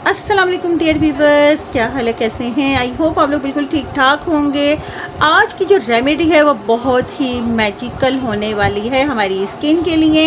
अस्सलाम वालेकुम dear viewers, क्या हाल है, कैसे हैं? आई होप आप लोग बिल्कुल ठीक ठाक होंगे। आज की जो रेमेडी है वो बहुत ही मैजिकल होने वाली है हमारी स्किन के लिए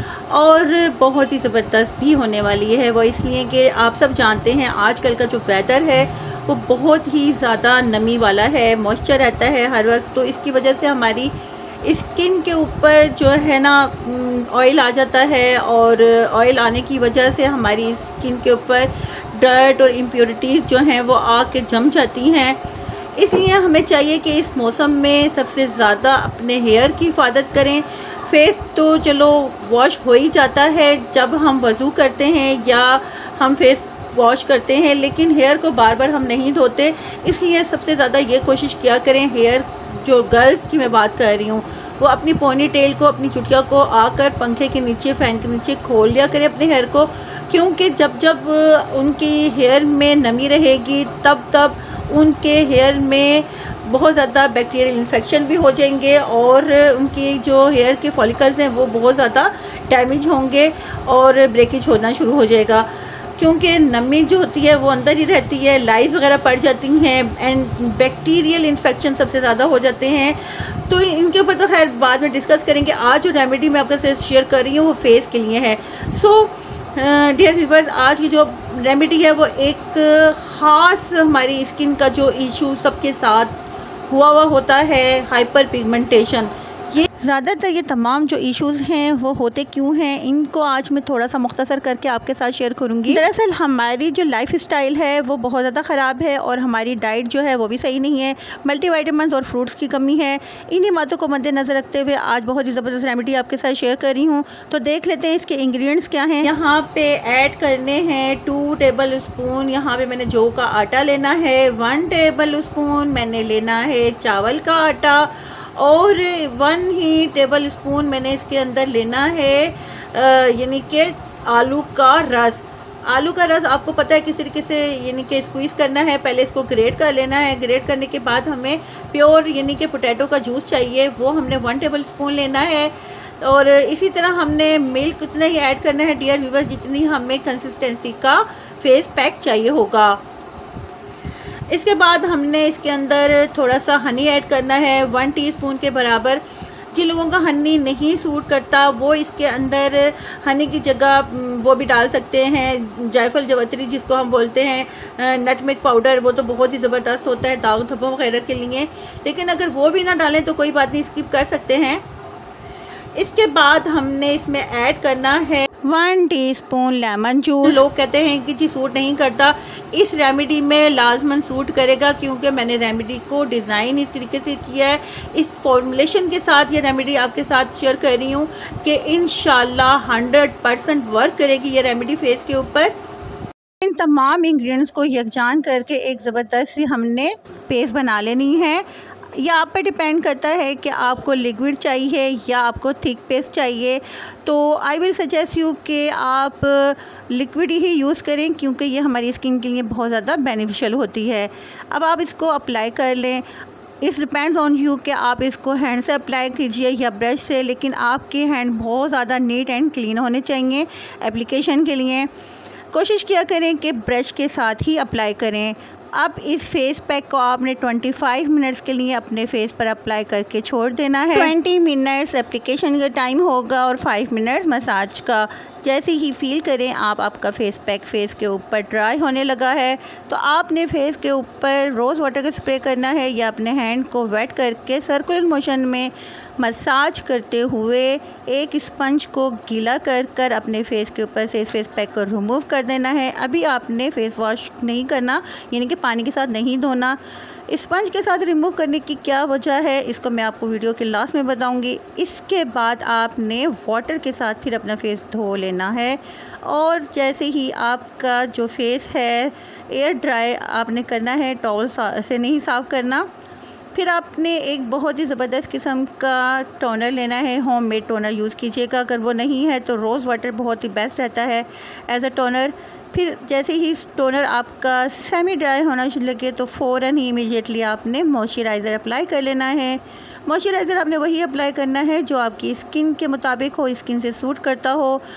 और बहुत ही ज़बरदस्त भी होने वाली है। वो इसलिए कि आप सब जानते हैं आजकल का जो वेदर है वो बहुत ही ज़्यादा नमी वाला है, मॉइस्चर रहता है हर वक्त, तो इसकी वजह से हमारी स्किन के ऊपर जो है ना ऑयल आ जाता है और ऑयल आने की वजह से हमारी स्किन के ऊपर डर्ट और इम्प्योरिटीज़ जो हैं वो आके जम जाती हैं। इसलिए हमें चाहिए कि इस मौसम में सबसे ज़्यादा अपने हेयर की हिफाजत करें। फेस तो चलो वॉश हो ही जाता है जब हम वज़ू करते हैं या हम फेस वॉश करते हैं, लेकिन हेयर को बार बार हम नहीं धोते। इसलिए सबसे ज़्यादा ये कोशिश किया करें, हेयर जो गर्ल्स की मैं बात कर रही हूँ, वो अपनी पोनी टेल को, अपनी चुटिया को आकर पंखे के नीचे, फ़ैन के नीचे खोल लिया करें अपने हेयर को, क्योंकि जब जब उनकी हेयर में नमी रहेगी तब तब उनके हेयर में बहुत ज़्यादा बैक्टीरियल इन्फेक्शन भी हो जाएंगे और उनकी जो हेयर के फॉलिकल्स हैं वो बहुत ज़्यादा डैमेज होंगे और ब्रेकेज होना शुरू हो जाएगा, क्योंकि नमी जो होती है वो अंदर ही रहती है, लाइस वगैरह पड़ जाती हैं एंड बैक्टीरियल इन्फेक्शन सबसे ज़्यादा हो जाते हैं। तो इनके ऊपर तो खैर बाद में डिस्कस करेंगे। आज जो रेमेडी मैं आपके साथ शेयर कर रही हूँ वो फेस के लिए है। सो डियर व्यूअर्स, आज की जो रेमेडी है वो एक ख़ास हमारी स्किन का जो इशू सबके साथ हुआ होता है, हाइपर पिगमेंटेशन। ये ज़्यादातर ये तमाम जो इश्यूज़ हैं वो होते क्यों हैं, इनको आज मैं थोड़ा सा मुख्तसर करके आपके साथ शेयर करूँगी। दरअसल हमारी जो लाइफ स्टाइल है वो बहुत ज़्यादा ख़राब है और हमारी डाइट जो है वो भी सही नहीं है, मल्टीविटामिन्स और फ्रूट्स की कमी है। इन्हीं बातों को मद्देनज़र रखते हुए आज बहुत ही ज़बरदस्त रेमेडी आपके साथ शेयर कर रही हूँ। तो देख लेते हैं इसके इंग्रेडिएंट्स क्या हैं। यहाँ पे ऐड करने हैं 2 टेबल स्पून, यहाँ पे मैंने जौ का आटा लेना है, 1 टेबल स्पून मैंने लेना है चावल का आटा और 1 ही टेबल स्पून मैंने इसके अंदर लेना है यानी कि आलू का रस। आलू का रस आपको पता है किस तरीके से यानी कि स्क्वीज़ करना है, पहले इसको ग्रेट कर लेना है। ग्रेट करने के बाद हमें प्योर यानी कि पोटैटो का जूस चाहिए, वो हमने 1 टेबल स्पून लेना है। और इसी तरह हमने मिल्क उतना ही ऐड करना है डियर व्यूअर्स जितनी हमें कंसिस्टेंसी का फेस पैक चाहिए होगा। इसके बाद हमने इसके अंदर थोड़ा सा हनी ऐड करना है 1 टीस्पून के बराबर। जिन लोगों का हनी नहीं सूट करता वो इसके अंदर हनी की जगह वो भी डाल सकते हैं जायफल जवतरी जिसको हम बोलते हैं, नटमेग पाउडर, वो तो बहुत ही ज़बरदस्त होता है दाग धब्बों वगैरह के लिए। लेकिन अगर वो भी ना डालें तो कोई बात नहीं, स्किप कर सकते हैं। इसके बाद हमने इसमें ऐड करना है 1 टीस्पून लेमन जूस। लोग कहते हैं कि जी सूट नहीं करता, इस रेमेडी में लाजमन सूट करेगा, क्योंकि मैंने रेमेडी को डिज़ाइन इस तरीके से किया है, इस फॉर्मुलेशन के साथ ये रेमेडी आपके साथ शेयर कर रही हूँ कि इंशाल्लाह 100% वर्क करेगी ये रेमेडी फेस के ऊपर। इन तमाम इंग्रेडिएंट्स को यकजान करके एक ज़बरदस्त सी हमने पेस्ट बना लेनी है। यह आप पे डिपेंड करता है कि आपको लिक्विड चाहिए या आपको थिक पेस्ट चाहिए, तो आई विल सजेस्ट यू कि आप लिक्विड ही यूज़ करें, क्योंकि ये हमारी स्किन के लिए बहुत ज़्यादा बेनिफिशियल होती है। अब आप इसको अप्लाई कर लें, इट्स डिपेंड्स ऑन यू कि आप इसको हैंड से अप्लाई कीजिए या ब्रश से, लेकिन आपके हैंड बहुत ज़्यादा नीट एंड क्लीन होने चाहिए एप्लीकेशन के लिए। कोशिश किया करें कि ब्रश के साथ ही अप्लाई करें। अब इस फेस पैक को आपने 25 मिनट्स के लिए अपने फेस पर अप्लाई करके छोड़ देना है। 20 मिनट्स एप्लीकेशन का टाइम होगा और 5 मिनट्स मसाज का। जैसे ही फील करें आपका फेस पैक फेस के ऊपर ड्राई होने लगा है, तो आपने फेस के ऊपर रोज़ वाटर का स्प्रे करना है या अपने हैंड को वेट करके सर्कुलर मोशन में मसाज करते हुए एक स्पंज को गीला कर अपने फेस के ऊपर से इस फेस पैक को रिमूव कर देना है। अभी आपने फेस वॉश नहीं करना, यानी कि पानी के साथ नहीं धोना। स्पंज के साथ रिमूव करने की क्या वजह है इसको मैं आपको वीडियो के लास्ट में बताऊंगी। इसके बाद आपने वाटर के साथ फिर अपना फेस धो लेना है और जैसे ही आपका जो फेस है एयर ड्राई आपने करना है, टॉवल से नहीं साफ़ करना। फिर आपने एक बहुत ही ज़बरदस्त किस्म का टोनर लेना है, होममेड टोनर यूज़ कीजिएगा, अगर वो नहीं है तो रोज़ वाटर बहुत ही बेस्ट रहता है एज अ टोनर। फिर जैसे ही टोनर आपका सेमी ड्राई होना लगे तो फ़ौरन ही इमीडिएटली आपने मॉइस्चराइज़र अप्लाई कर लेना है। मॉइस्चराइज़र आपने वही अप्लाई करना है जो आपकी स्किन के मुताबिक हो, स्किन से सूट करता हो।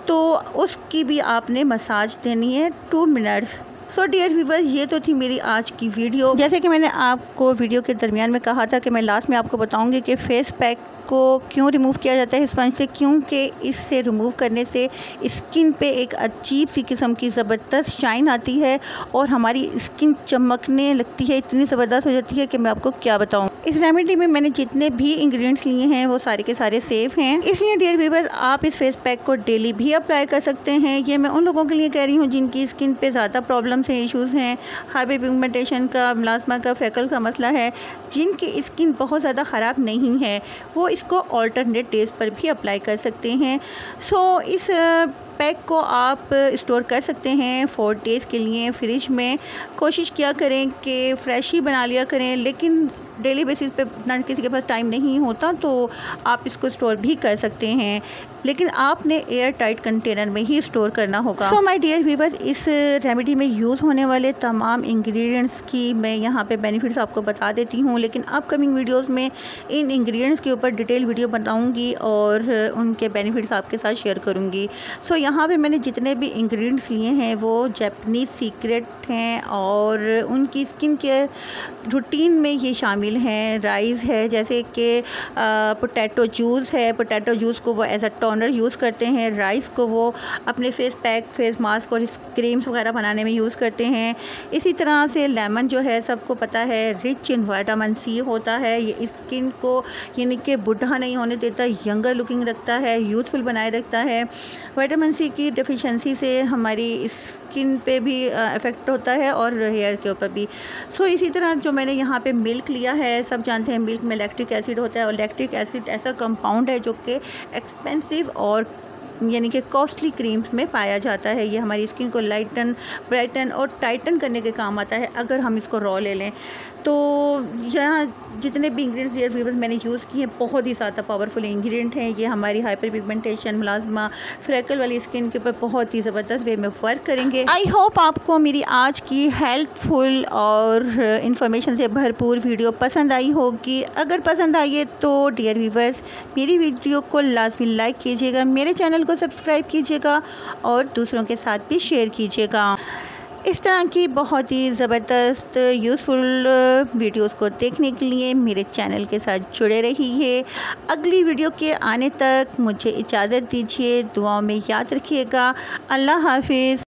तो उसकी भी आपने मसाज देनी है 2 मिनट्स। सो डियर व्यूवर्स, ये तो थी मेरी आज की वीडियो। जैसे कि मैंने आपको वीडियो के दरमियान में कहा था कि मैं लास्ट में आपको बताऊंगी कि फेस पैक को क्यों रिमूव किया जाता है स्पंज से, क्योंकि इससे रिमूव करने से स्किन पे एक अजीब सी किस्म की ज़बरदस्त शाइन आती है और हमारी स्किन चमकने लगती है, इतनी ज़बरदस्त हो जाती है कि मैं आपको क्या बताऊं। इस रेमेडी में मैंने जितने भी इंग्रेडिएंट्स लिए हैं वो सारे के सारे सेफ़ हैं, इसलिए डियर व्यूवर्स आप इस फेस पैक को डेली भी अप्लाई कर सकते हैं। ये मैं उन लोगों के लिए कह रही हूँ जिनकी स्किन पे ज़्यादा प्रॉब्लम्स हैं, इशूज़ हैं, हाइपर पिगमेंटेशन का, मेलास्मा का, फ्रेकल का मसला है, जिनकी स्किन बहुत ज़्यादा ख़राब नहीं है, वो इसको ऑल्टरनेट डेज पर भी अप्लाई कर सकते हैं। सो इस पैक को आप स्टोर कर सकते हैं 4 डेज़ के लिए फ्रिज में। कोशिश किया करें कि फ़्रेश ही बना लिया करें, लेकिन डेली बेसिस पे ना किसी के पास टाइम नहीं होता तो आप इसको स्टोर भी कर सकते हैं, लेकिन आपने एयर टाइट कंटेनर में ही स्टोर करना होगा। सो माय डियर व्यूअर्स, इस रेमेडी में यूज़ होने वाले तमाम इंग्रेडिएंट्स की मैं यहाँ पे बेनिफिट्स आपको बता देती हूँ, लेकिन अपकमिंग वीडियोस में इन इंग्रेडिएंट्स के ऊपर डिटेल वीडियो बनाऊँगी और उनके बेनिफिट्स आपके साथ शेयर करूँगी। सो यहाँ पे मैंने जितने भी इंग्रेडिएंट्स लिए हैं वो जापानीज़ सीक्रेट हैं और उनकी स्किन केयर रूटीन में ये शामिल हैं। राइस है, जैसे कि पोटैटो जूस है, पोटैटो जूस को वो एज अ टोनर यूज़ करते हैं, राइस को वो अपने फेस पैक, फेस मास्क और क्रीम्स वगैरह बनाने में यूज़ करते हैं। इसी तरह से लेमन जो है सबको पता है रिच इन विटामिन सी होता है, ये स्किन को यानी कि बुढ़ा नहीं होने देता, यंगर लुकिंग रखता है, यूथफुल बनाए रखता है। विटामिन सी की डेफिशिएंसी से हमारी स्किन पे भी इफ़ेक्ट होता है और हेयर के ऊपर भी। सो इसी तरह जो मैंने यहाँ पे मिल्क लिया है, सब जानते हैं मिल्क में लैक्टिक एसिड होता है और लैक्टिक एसिड ऐसा कंपाउंड है जो कि एक्सपेंसिव और यानी कि कॉस्टली क्रीम्स में पाया जाता है। ये हमारी स्किन को लाइटन, ब्राइटन और टाइटन करने के काम आता है अगर हम इसको रॉ ले लें। तो यहाँ जितने भी इंग्रेडिएंट्स डियर व्यूअर्स मैंने यूज़ किए हैं बहुत ही ज़्यादा पावरफुल इंग्रेडिएंट हैं। ये हमारी हाइपर पिगमेंटेशन, मेलास्मा, फ्रेकल वाली स्किन के ऊपर बहुत ही ज़बरदस्त वे में वर्क करेंगे। आई होप आपको मेरी आज की हेल्पफुल और इन्फॉर्मेशन से भरपूर वीडियो पसंद आई होगी। अगर पसंद आई है तो डियर व्यूअर्स मेरी वीडियो को लाजमी लाइक कीजिएगा, मेरे चैनल को सब्सक्राइब कीजिएगा और दूसरों के साथ भी शेयर कीजिएगा। इस तरह की बहुत ही ज़बरदस्त यूज़फुल वीडियोस को देखने के लिए मेरे चैनल के साथ जुड़े रहिए। अगली वीडियो के आने तक मुझे इजाज़त दीजिए, दुआओं में याद रखिएगा। अल्लाह हाफिज़।